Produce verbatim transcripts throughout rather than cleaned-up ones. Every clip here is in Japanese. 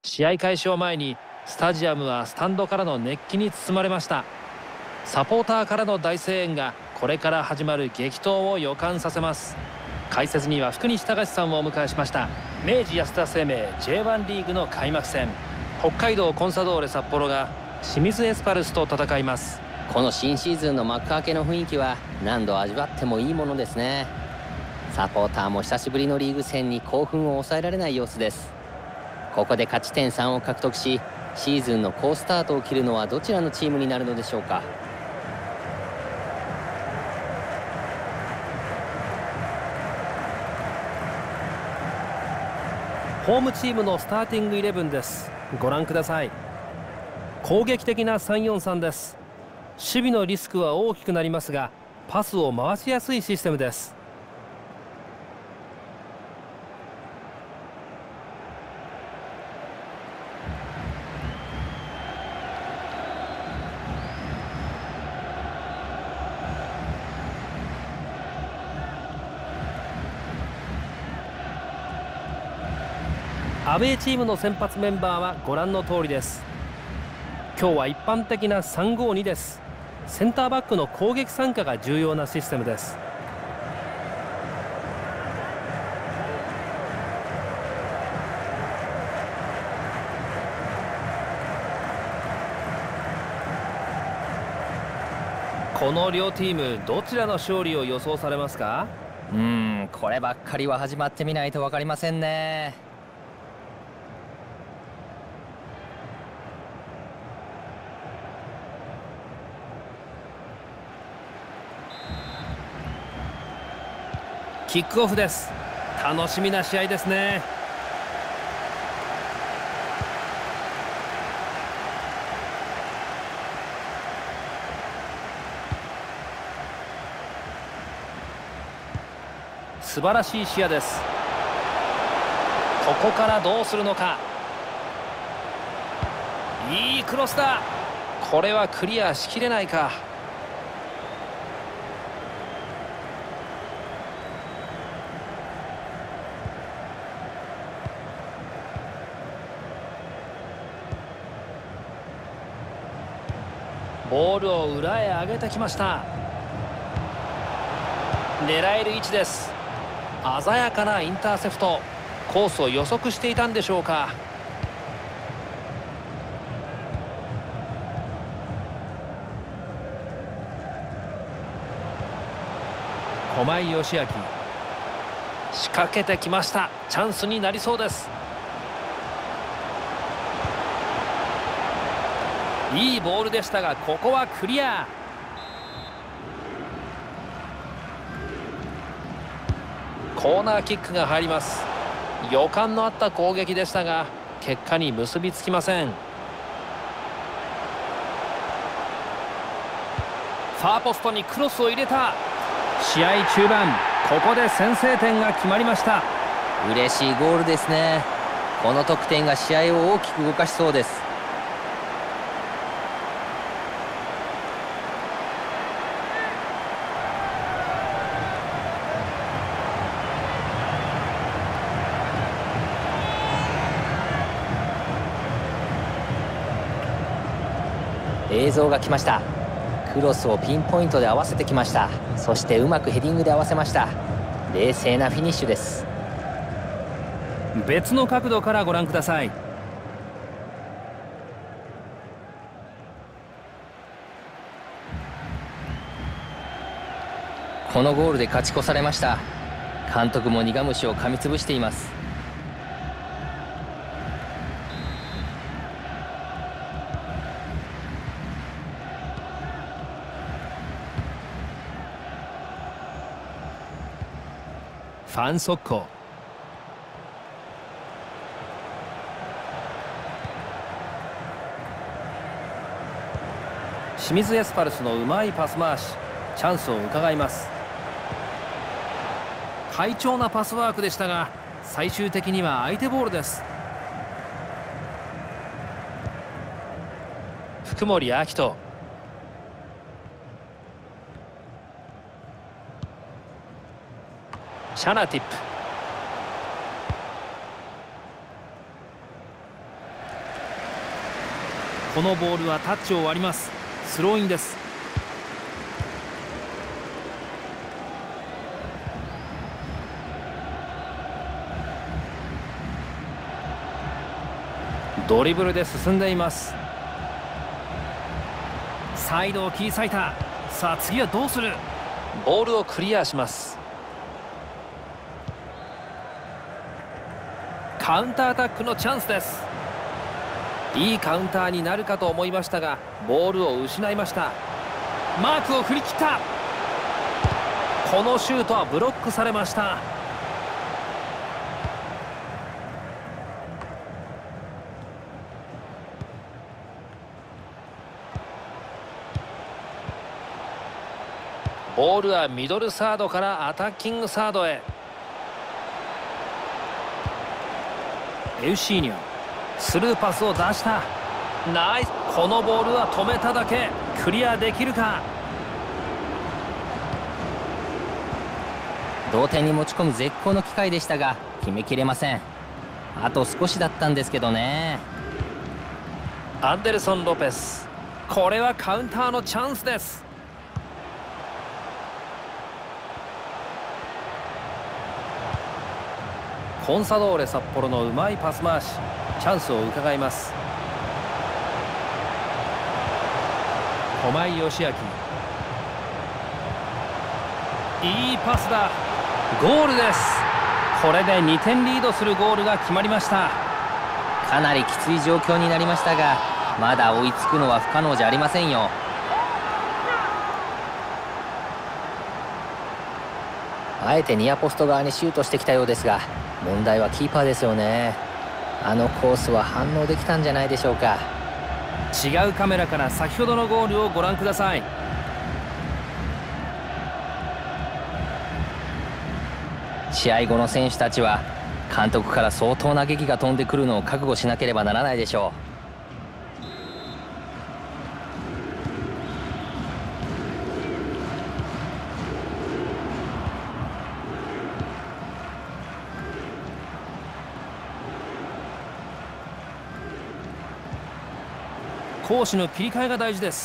試合開始を前にスタジアムはスタンドからの熱気に包まれました。サポーターからの大声援がこれから始まる激闘を予感させます。解説には福西崇史さんをお迎えしました。明治安田生命 ジェイワン リーグの開幕戦、北海道コンサドーレ札幌が清水エスパルスと戦います。 この新シーズンの幕開けの雰囲気は何度味わってもいいものですね。サポーターも久しぶりのリーグ戦に興奮を抑えられない様子です。ここで勝ち点さんを獲得し、シーズンの好スタートを切るのはどちらのチームになるのでしょうか。 ホームチームのスターティングイレブンです。ご覧ください。攻撃的な さんよんさん です。守備のリスクは大きくなりますが、パスを回しやすいシステムです。アウェーチームの先発メンバーはご覧の通りです。今日は一般的な さんごに です。センターバックの攻撃参加が重要なシステムです。この両チームどちらの勝利を予想されますか？ うーん、こればっかりは始まってみないと分かりませんね。 キックオフです。楽しみな試合ですね。素晴らしい視野です。ここからどうするのか。いいクロスだ。これはクリアしきれないか。ボールを裏へ上げてきました。狙える位置です。鮮やかなインターセプト。コースを予測していたんでしょうか。駒井義明、仕掛けてきました。チャンスになりそうです。いいボールでしたが、ここはクリア。コーナーキックが入ります。予感のあった攻撃でしたが、結果に結びつきません。ファーポストにクロスを入れた。試合中盤、ここで先制点が決まりました。 嬉しいゴールですね。この得点が試合を大きく動かしそうです。映像が来ました。クロスをピンポイントで合わせてきました。そしてうまくヘディングで合わせました。冷静なフィニッシュです。 別の角度からご覧ください。 このゴールで勝ち越されました。監督も苦虫を噛みつぶしています。 ファン・ソッコ。清水エスパルスのうまいパス回し、チャンスを伺います。快調なパスワークでしたが、最終的には相手ボールです。福森彰人、シャナティップ、 このボールはタッチを割ります。スローインです。ドリブルで進んでいます。サイドを切り裂いた。さあ次はどうする。ボールをクリアします。カウンターアタックのチャンスです。いいカウンターになるかと思いましたがボールを失いました。マークを振り切った。このシュートはブロックされました。ボールはミドルサードからアタッキングサードへ。エウシーニョ、スルーパスを出した。ナイス。このボールは止めただけ。クリアできるか。 同点に持ち込む絶好の機会でしたが決めきれません。あと少しだったんですけどね。 アンデルソン・ロペス、これはカウンターのチャンスです。コンサドーレ札幌のうまいパス回し、チャンスを伺います。駒井義明、いいパスだ。ゴールです。これでにてんリードするゴールが決まりました。 かなりきつい状況になりましたがまだ追いつくのは不可能じゃありませんよ。あえてニアポスト側にシュートしてきたようですが問題はキーパーですよね。あのコースは反応できたんじゃないでしょうか。 違うカメラから先ほどのゴールをご覧ください。 試合後の選手たちは監督から相当な檄が飛んでくるのを覚悟しなければならないでしょう。 攻守の切り替えが大事です。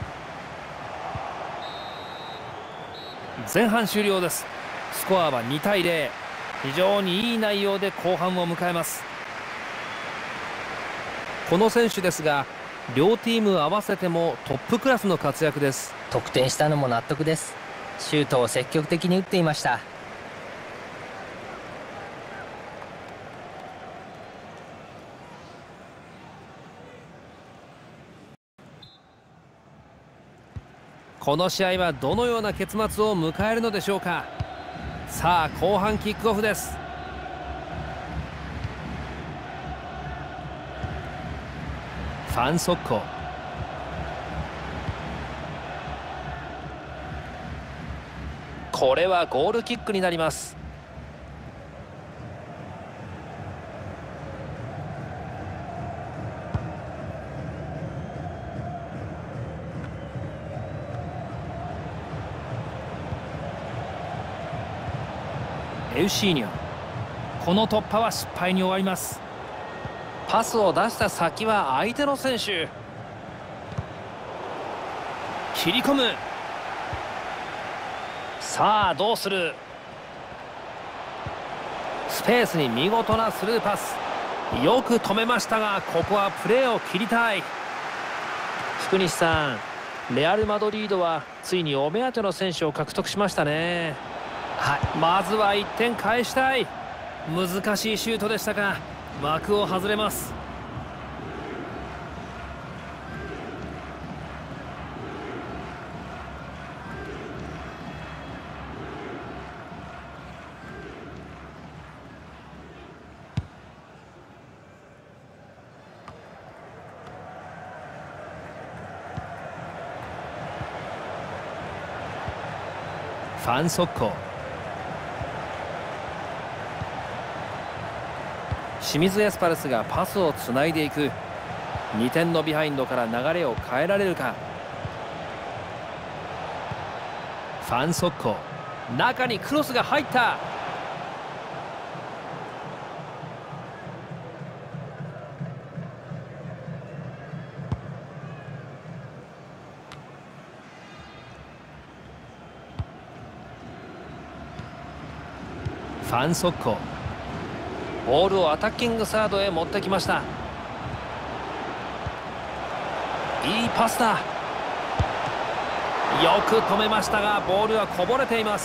前半終了です。スコアはにたいゼロ。非常にいい内容で後半を迎えます。この選手ですが両チーム合わせてもトップクラスの活躍です。 得点したのも納得です。シュートを積極的に打っていました。 この試合はどのような結末を迎えるのでしょうか。さあ後半キックオフです。ファン・ソッコ、これはゴールキックになります。エウシーニョ、この突破は失敗に終わります。パスを出した先は相手の選手。切り込む。さあどうする。スペースに見事なスルーパス。よく止めましたがここはプレーを切りたい。福西さん、レアル・マドリードはついにお目当ての選手を獲得しましたね。はい、まずはいってん返したい。難しいシュートでしたが枠を外れます。ファン・ソッコ、清水エスパルスがパスをつないでいく。にてんのビハインドから流れを変えられるか。ファン・ソッコ、中にクロスが入った。 ファン・ソッコ。ボールをアタッキングサードへ持ってきました。いいパスだ。よく止めましたがボールはこぼれています。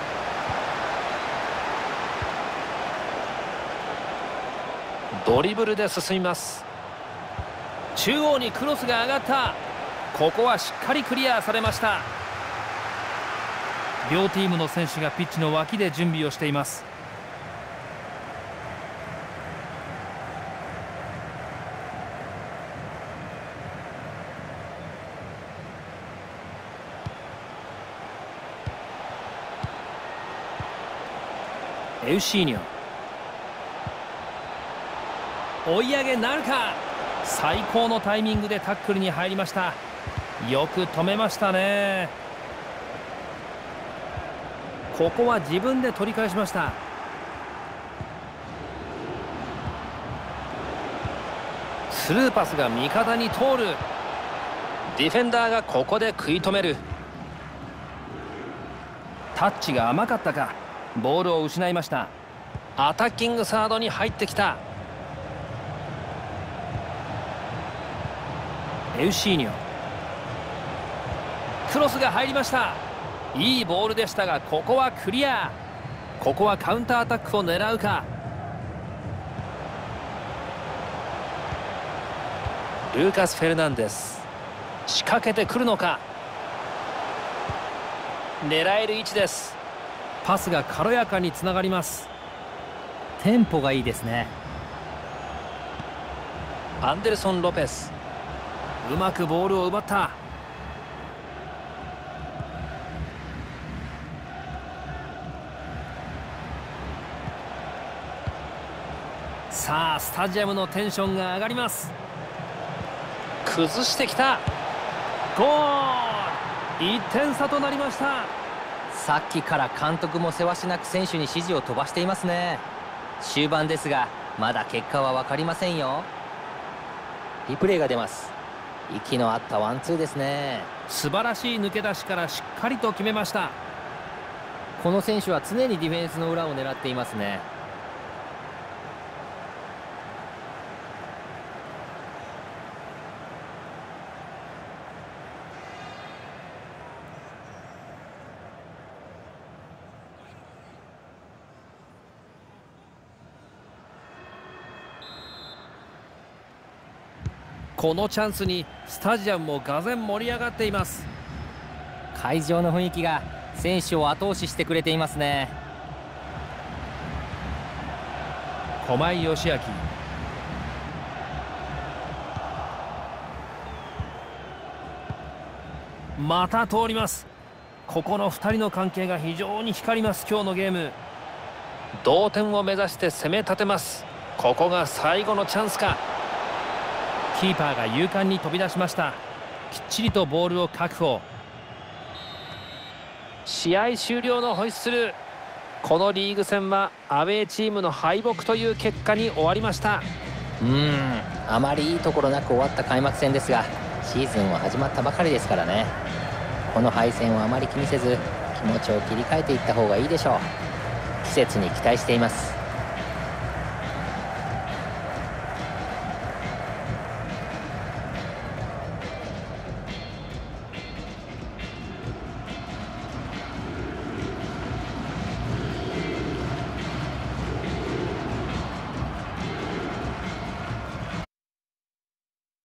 ドリブルで進みます。中央にクロスが上がった。ここはしっかりクリアされました。両チームの選手がピッチの脇で準備をしています。エウシーニョ、追い上げなるか。最高のタイミングでタックルに入りました。よく止めましたね。ここは自分で取り返しました。スルーパスが味方に通る。ディフェンダーがここで食い止める。タッチが甘かったか。ボールを失いました。アタッキングサードに入ってきた。エウシーニョ、クロスが入りました。いいボールでしたがここはクリア。ここはカウンターアタックを狙うか。ルーカス・フェルナンデス、仕掛けてくるのか。狙える位置です。パスが軽やかにつながります。テンポがいいですね。アンデルソン・ロペス、うまくボールを奪った。さあスタジアムのテンションが上がります。崩してきた。ゴール、いってん差となりました。さっきから監督もせわしなく選手に指示を飛ばしていますね。終盤ですがまだ結果は分かりませんよ。リプレイが出ます。息の合ったワンツーですね。素晴らしい抜け出しからしっかりと決めました。この選手は常にディフェンスの裏を狙っていますね。このチャンスにスタジアムもがぜん盛り上がっています。会場の雰囲気が選手を後押ししてくれていますね。駒井義明、また通ります。ここのふたりの関係が非常に光ります。今日のゲーム同点を目指して攻め立てます。ここが最後のチャンスか。キーパーが勇敢に飛び出しました。きっちりとボールを確保。試合終了のホイッスル。このリーグ戦はアウェーチームの敗北という結果に終わりました。うーんあまりいいところなく終わった開幕戦ですが、シーズンは始まったばかりですからね。この敗戦をあまり気にせず気持ちを切り替えていった方がいいでしょう。季節に期待しています。